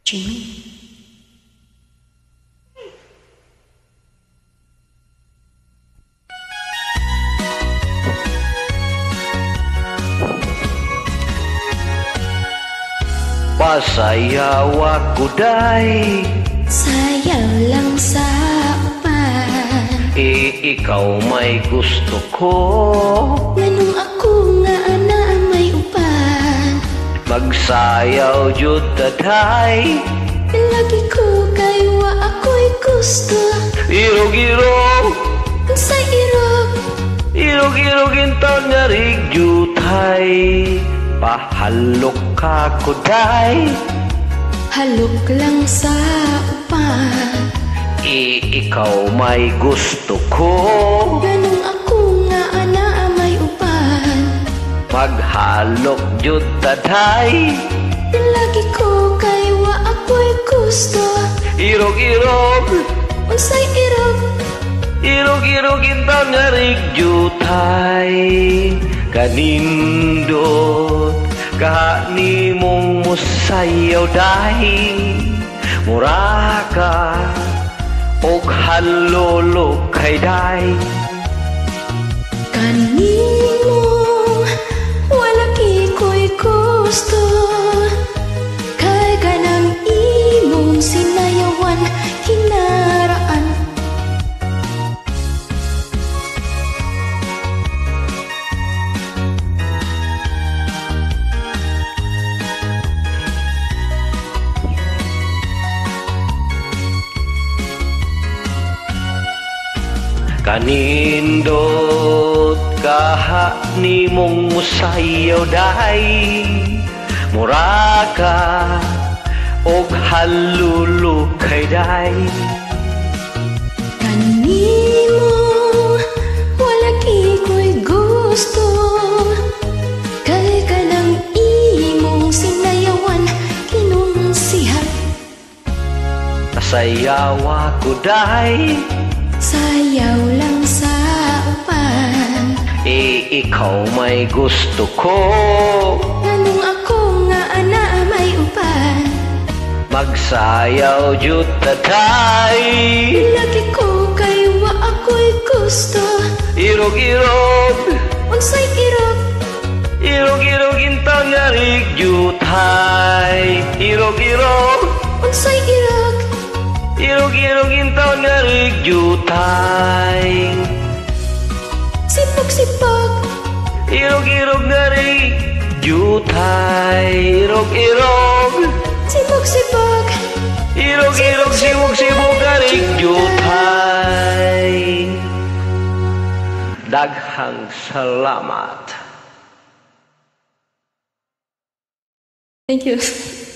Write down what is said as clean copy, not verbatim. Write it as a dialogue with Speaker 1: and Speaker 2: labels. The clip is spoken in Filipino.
Speaker 1: Jimmy.
Speaker 2: Pasayaw ako day,
Speaker 1: sayaw lang sa upan.
Speaker 2: Ikaw may gusto ko,
Speaker 1: nganong ako nga ana may upan.
Speaker 2: magsayaw jud taday,
Speaker 1: lagi ko kay wa ako'y gusto.
Speaker 2: Irog-irog,
Speaker 1: unsay irog,
Speaker 2: irog-irog intaw nga rigyutay. Pahalok ka ko day,
Speaker 1: halok lang sa upan.
Speaker 2: Ikaw may gusto ko,
Speaker 1: nganong ako nga ana may upan.
Speaker 2: maghalok jud taday,
Speaker 1: lagi ko kay wa ako'y gusto.
Speaker 2: irog-irog,
Speaker 1: unsay irog,
Speaker 2: irog-irog intaw nga rigyutay. Kanindot kaha ni mong musayaw dahi, mura ka og halolo kay day.
Speaker 1: kanimo wala ko'y gusto. Kay ganang imong sinayawan kinaraan.
Speaker 2: Kanindot kaha ni mong musayaw dahi, mura ka og halulu kay day.
Speaker 1: Kanimo wala ko'y gusto. Kay ganang imong sinayawan kinunsihan.
Speaker 2: Nasayaw ako day,
Speaker 1: sayaw lang sa upan.
Speaker 2: ikaw may gusto ko,
Speaker 1: nganong ako nga ana may upan.
Speaker 2: magsayaw jud taday,
Speaker 1: lagi ko kay wa ako'y gusto.
Speaker 2: irog-irog,
Speaker 1: unsay irog,
Speaker 2: irog-irog intaw nga rigyutay. Irog-irog,
Speaker 1: unsay irog,
Speaker 2: irog-irog intaw nga rigyutay.
Speaker 1: sipag-sipag,
Speaker 2: Irog-irog nga rigyutay. Irog-irog,
Speaker 1: sipag-sipag,
Speaker 2: irog-irog, sibog-sibog nga rigyutay. Daghang salamat.
Speaker 1: Thank you.